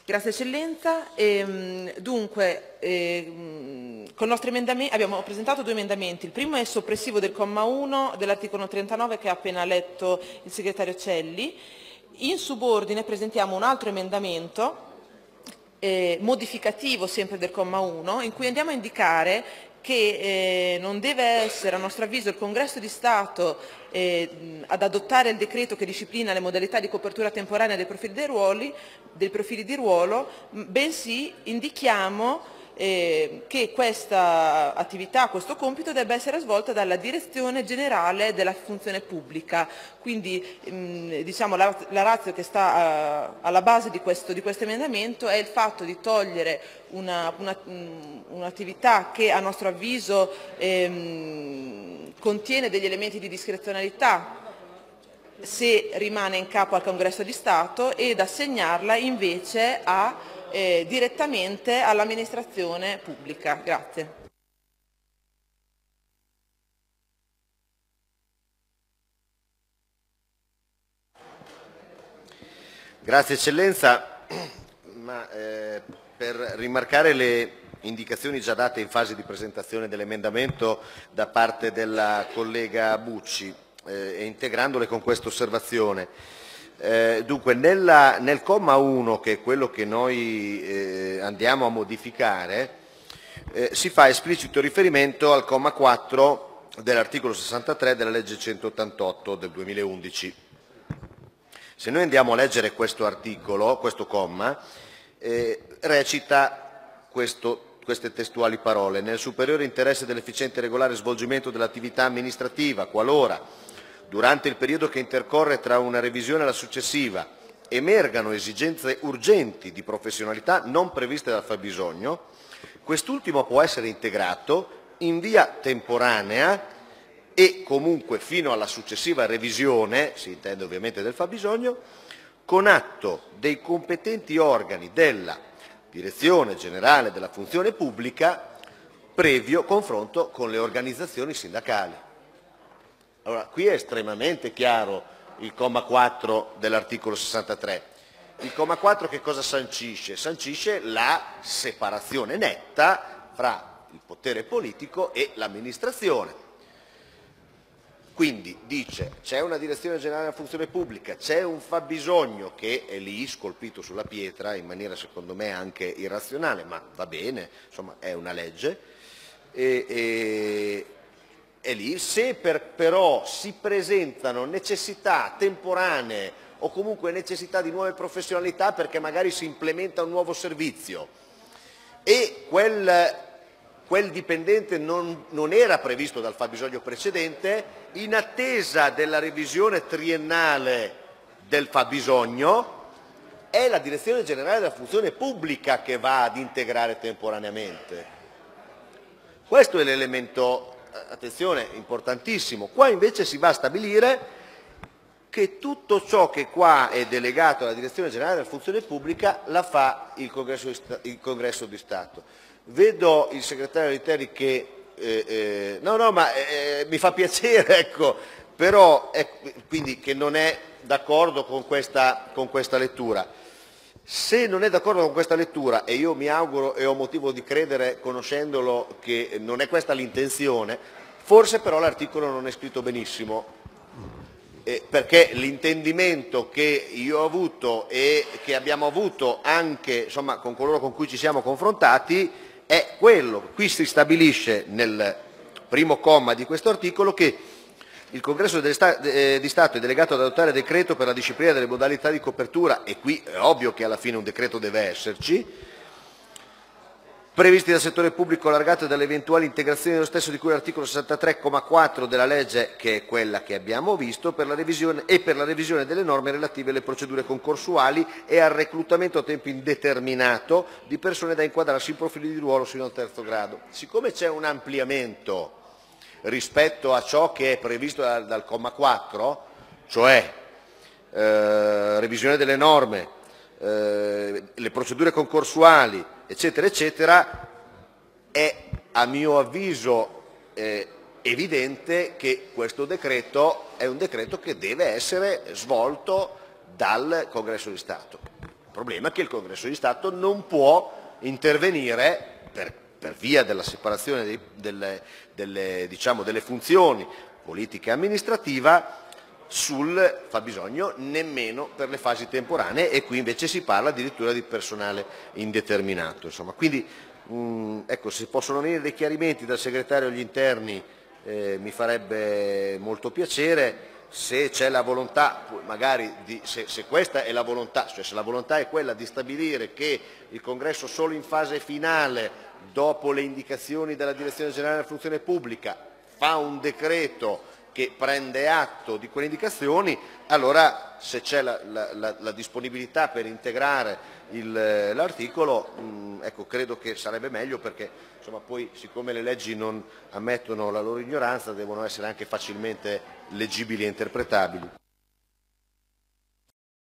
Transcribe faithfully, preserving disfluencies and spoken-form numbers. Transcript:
Grazie Eccellenza. Ehm, dunque, ehm, con i nostri emendamenti abbiamo presentato due emendamenti. Il primo è soppressivo del comma uno dell'articolo trentanove che ha appena letto il segretario Celli. In subordine presentiamo un altro emendamento eh, modificativo sempre del comma uno in cui andiamo a indicare che eh, non deve essere, a nostro avviso, il Congresso di Stato eh, ad adottare il decreto che disciplina le modalità di copertura temporanea dei profili, dei ruoli, dei profili di ruolo, bensì indichiamo eh, che questa attività, questo compito debba essere svolta dalla Direzione Generale della Funzione Pubblica. Quindi mh, diciamo, la, la ratio che sta uh, alla base di questo, di questo emendamento è il fatto di togliere una, una, mh, un'attività che a nostro avviso ehm, contiene degli elementi di discrezionalità se rimane in capo al Congresso di Stato ed assegnarla invece a, eh, direttamente all'amministrazione pubblica. Grazie. Grazie Eccellenza, ma, eh, per rimarcare le indicazioni già date in fase di presentazione dell'emendamento da parte della collega Bucci eh, e integrandole con questa osservazione. Eh, dunque, nella, nel comma uno, che è quello che noi eh, andiamo a modificare, eh, si fa esplicito riferimento al comma quattro dell'articolo sessantatré della legge centottantotto del duemilaundici. Se noi andiamo a leggere questo articolo, questo comma, eh, recita questo, queste testuali parole: nel superiore interesse dell'efficiente e regolare svolgimento dell'attività amministrativa, qualora, durante il periodo che intercorre tra una revisione e la successiva, emergano esigenze urgenti di professionalità non previste dal fabbisogno, quest'ultimo può essere integrato in via temporanea e comunque fino alla successiva revisione, si intende ovviamente del fabbisogno, con atto dei competenti organi della Direzione Generale della Funzione Pubblica, previo confronto con le organizzazioni sindacali. Allora, qui è estremamente chiaro il comma quattro dell'articolo sessantatré. Il comma quattro che cosa sancisce? Sancisce la separazione netta fra il potere politico e l'amministrazione. Quindi dice: c'è una Direzione Generale della Funzione Pubblica, c'è un fabbisogno che è lì scolpito sulla pietra in maniera secondo me anche irrazionale, ma va bene, insomma è una legge, e, e, è lì. Se per, però si presentano necessità temporanee o comunque necessità di nuove professionalità perché magari si implementa un nuovo servizio e quel, quel dipendente non, non era previsto dal fabbisogno precedente, in attesa della revisione triennale del fabbisogno è la Direzione Generale della Funzione Pubblica che va ad integrare temporaneamente. Questo è l'elemento, attenzione, importantissimo. Qua invece si va a stabilire che tutto ciò che qua è delegato alla Direzione Generale della Funzione Pubblica la fa il Congresso di, Sta- il Congresso di Stato. Vedo il segretario Literi che eh, eh, no no ma eh, mi fa piacere, ecco, però eh, quindi che non è d'accordo con questa, con questa lettura. Se non è d'accordo con questa lettura, e io mi auguro e ho motivo di credere conoscendolo che non è questa l'intenzione, forse però l'articolo non è scritto benissimo. Eh, perché l'intendimento che io ho avuto e che abbiamo avuto anche insomma, con coloro con cui ci siamo confrontati è quello. Qui si stabilisce nel primo comma di questo articolo che il Congresso di Stato è delegato ad adottare decreto per la disciplina delle modalità di copertura, e qui è ovvio che alla fine un decreto deve esserci, previsti dal settore pubblico allargato dalle eventuali integrazioni dello stesso di cui l'articolo sessantatré comma quattro della legge, che è quella che abbiamo visto, per la revisione, e per la revisione delle norme relative alle procedure concorsuali e al reclutamento a tempo indeterminato di persone da inquadrarsi in profili di ruolo fino al terzo grado. Siccome c'è un ampliamento rispetto a ciò che è previsto dal, dal comma quattro, cioè eh, revisione delle norme, eh, le procedure concorsuali, eccetera, eccetera, è a mio avviso eh, evidente che questo decreto è un decreto che deve essere svolto dal Congresso di Stato. problema è che il Congresso di Stato non può intervenire per, per via della separazione dei, delle, delle, diciamo, delle funzioni politica e amministrativa sul fabbisogno nemmeno per le fasi temporanee, e qui invece si parla addirittura di personale indeterminato. Insomma. Quindi mh, ecco, se possono venire dei chiarimenti dal segretario agli interni eh, mi farebbe molto piacere. Se c'è la volontà, magari di, se, se questa è la volontà, cioè se la volontà è quella di stabilire che il Congresso solo in fase finale, dopo le indicazioni della Direzione Generale della Funzione Pubblica, fa un decreto che prende atto di quelle indicazioni, allora se c'è la, la, la, la disponibilità per integrare l'articolo, ecco, credo che sarebbe meglio, perché insomma, poi siccome le leggi non ammettono la loro ignoranza devono essere anche facilmente leggibili e interpretabili.